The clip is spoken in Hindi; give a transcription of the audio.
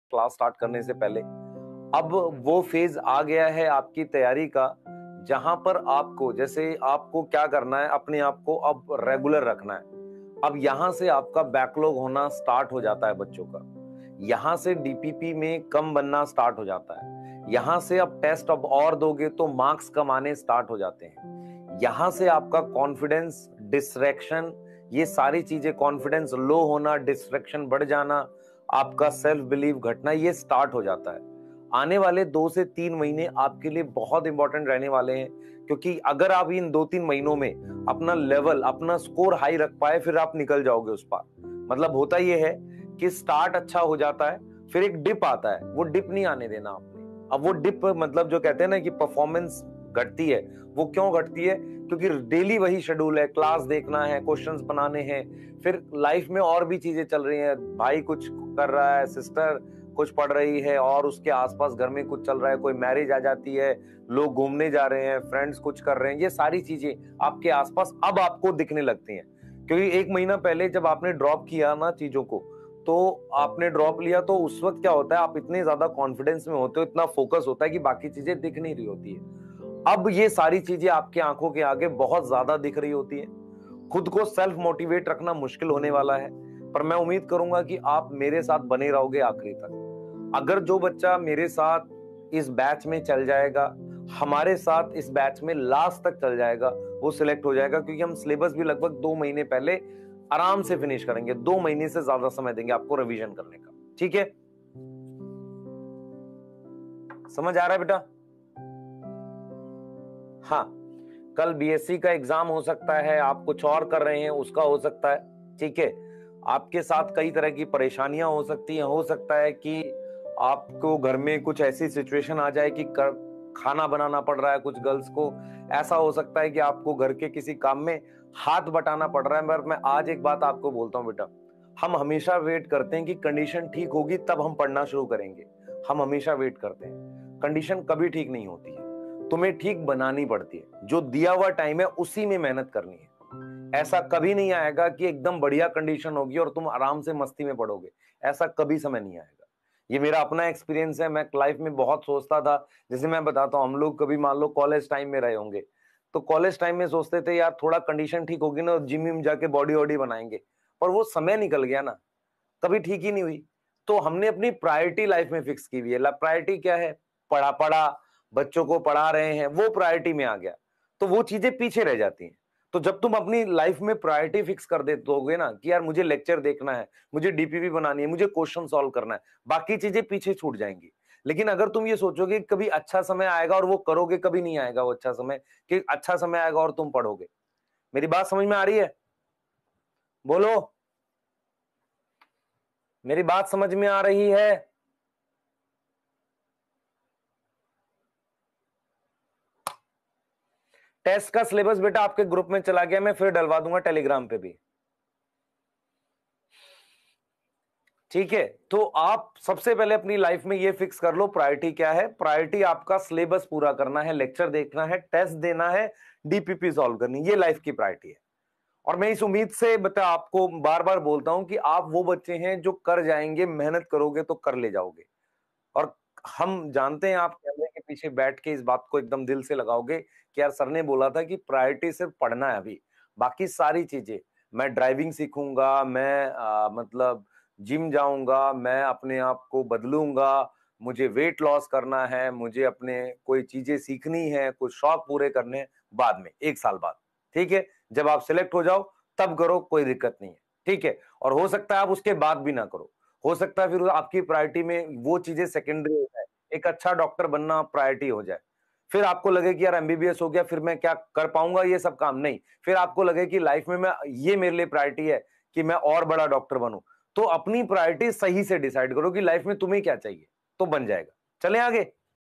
क्लास स्टार्ट करने से पहले। अब वो फेज आ गया है आपकी तैयारी का, जहां पर आपको, जैसे आपको क्या करना है, अपने आप को अब रेगुलर रखना है। अब यहां से आपका बैकलॉग होना स्टार्ट हो जाता है बच्चों का, यहां से डीपीपी में कम बनना स्टार्ट हो जाता है, यहां से अब टेस्ट अब और दोगे तो मार्क्स कम आने स्टार्ट हो जाते हैं, यहां से आपका कॉन्फिडेंस, डिस्ट्रैक्शन, ये सारी चीजें, कॉन्फिडेंस लो होना, डिस्ट्रैक्शन बढ़ जाना, आपका सेल्फ बिलीव घटना, ये स्टार्ट हो जाता है। आने वाले 2 से 3 महीने आपके लिए बहुत इंपॉर्टेंट रहने वाले हैं, क्योंकि अगर आप इन 2-3 महीनों में अपना लेवल, अपना स्कोर हाई रख पाए, फिर आप निकल जाओगे उस पार। मतलब होता यह है कि स्टार्ट अच्छा हो जाता है, फिर एक डिप आता है, वो डिप नहीं आने देना आपने। अब वो डिप, मतलब जो कहते हैं ना कि परफॉर्मेंस घटती है, वो क्यों घटती है? क्योंकि डेली वही शेड्यूल है, क्लास देखना है, क्वेश्चंस बनाने हैं, फिर लाइफ में और भी चीजें चल रही हैं, भाई कुछ कर रहा है, सिस्टर कुछ पढ़ रही है, और उसके आसपास घर में कुछ चल रहा है, कोई मैरिज आ जाती है, लोग घूमने जा रहे हैं, फ्रेंड्स कुछ कर रहे हैं, ये सारी चीजें आपके आसपास अब आपको दिखने लगती हैं। क्योंकि 1 महीना पहले जब आपने ड्रॉप किया ना चीजों को, तो आपने ड्रॉप लिया, तो उस वक्त क्या होता है, आप इतने ज्यादा कॉन्फिडेंस में होते हो, इतना फोकस होता है कि बाकी चीजें दिख नहीं रही होती है। अब ये सारी चीजें आपके आंखों के आगे बहुत ज्यादा दिख रही होती है, खुद को सेल्फ मोटिवेट रखना मुश्किल होने वाला है। पर मैं उम्मीद करूंगा कि आप मेरे साथ बने रहोगे आखिरी तक। अगर जो बच्चा मेरे साथ इस बैच में चल जाएगा, हमारे साथ इस बैच में लास्ट तक चल जाएगा, वो सिलेक्ट हो जाएगा, क्योंकि हम सिलेबस भी लगभग 2 महीने पहले आराम से फिनिश करेंगे। 2 महीने से ज्यादा समय देंगे आपको रिवीजन करने का। ठीक है, समझ आ रहा है बेटा? हाँ, कल बीएससी का एग्जाम हो सकता है, आप कुछ और कर रहे हैं उसका हो सकता है। ठीक है, आपके साथ कई तरह की परेशानियां हो सकती हैं, हो सकता है कि आपको घर में कुछ ऐसी सिचुएशन आ जाए कि खाना बनाना पड़ रहा है कुछ गर्ल्स को, ऐसा हो सकता है कि आपको घर के किसी काम में हाथ बटाना पड़ रहा है। पर मैं आज एक बात आपको बोलता हूं बेटा, हम हमेशा वेट करते हैं कि कंडीशन ठीक होगी तब हम पढ़ना शुरू करेंगे। हम हमेशा वेट करते हैं, कंडीशन कभी ठीक नहीं होती है, तुम्हें ठीक बनानी पड़ती है। जो दिया हुआ टाइम है उसी में मेहनत करनी है। ऐसा कभी नहीं आएगा कि एकदम बढ़िया कंडीशन होगी और तुम आराम से मस्ती में पढ़ोगे, ऐसा कभी समय नहीं आएगा। ये मेरा अपना एक्सपीरियंस है। मैं लाइफ में बहुत सोचता था, जैसे मैं बताता हूं, हम लोग कभी मान लो कॉलेज टाइम में रहे होंगे, तो कॉलेज टाइम में सोचते थे यार थोड़ा कंडीशन ठीक होगी ना, जिम में जाके बॉडी वॉडी बनाएंगे। पर वो समय निकल गया ना, कभी ठीक ही नहीं हुई। तो हमने अपनी प्रायोरिटी लाइफ में फिक्स की हुई है। प्रायोरिटी क्या है? पढ़ा पढ़ा, बच्चों को पढ़ा रहे हैं, वो प्रायोरिटी में आ गया, तो वो चीजें पीछे रह जाती हैं। तो जब तुम अपनी लाइफ में प्रायोरिटी फिक्स कर दे दोगे ना कि यार मुझे लेक्चर देखना है, मुझे डीपीपी बनानी है, मुझे क्वेश्चन सॉल्व करना है, बाकी चीजें पीछे छूट जाएंगी। लेकिन अगर तुम ये सोचोगे कभी अच्छा समय आएगा और वो करोगे, कभी नहीं आएगा वो अच्छा समय, कि अच्छा समय आएगा और तुम पढ़ोगे। मेरी बात समझ में आ रही है? बोलो, मेरी बात समझ में आ रही है? टेस्ट का सिलेबस बेटा आपके ग्रुप में चला गया, मैं फिर डलवा दूंगा टेलीग्राम पे भी। ठीक है, तो आप सबसे पहले अपनी लाइफ में ये फिक्स कर लो प्रायोरिटी क्या है। प्रायोरिटी आपका सिलेबस पूरा करना है, लेक्चर देखना है, टेस्ट देना है, डीपीपी सॉल्व करनी, ये लाइफ की प्रायोरिटी है। और मैं इस उम्मीद से बता आपको बार बार बोलता हूं कि आप वो बच्चे हैं जो कर जाएंगे, मेहनत करोगे तो कर ले जाओगे। और हम जानते हैं आप कैमरे के पीछे बैठ के इस बात को एकदम दिल से लगाओगे कि यार सर ने बोला था कि प्रायोरिटी सिर्फ पढ़ना है, अभी बाकी सारी चीजें, मैं ड्राइविंग सीखूंगा, मैं मतलब जिम जाऊंगा, मैं अपने आप को बदलूंगा, मुझे वेट लॉस करना है, मुझे अपने कोई चीजें सीखनी है, कुछ शौक पूरे करने हैं, बाद में 1 साल बाद। ठीक है, जब आप सिलेक्ट हो जाओ तब करो, कोई दिक्कत नहीं है। ठीक है, और हो सकता है आप उसके बाद भी ना करो, हो सकता है फिर आपकी प्रायोरिटी में वो चीजें सेकेंडरी हो जाए, एक अच्छा डॉक्टर बनना प्रायोरिटी हो जाए, फिर आपको लगे कि यार एमबीबीएस हो गया, फिर मैं क्या कर पाऊंगा ये सब काम, नहीं, फिर आपको लगे कि लाइफ में मैं, ये मेरे लिए प्रायोरिटी है कि मैं और बड़ा डॉक्टर बनूं। तो अपनी प्रायोरिटी सही से डिसाइड करो कि लाइफ में तुम्हें क्या चाहिए, तो बन जाएगा। चलें आगे।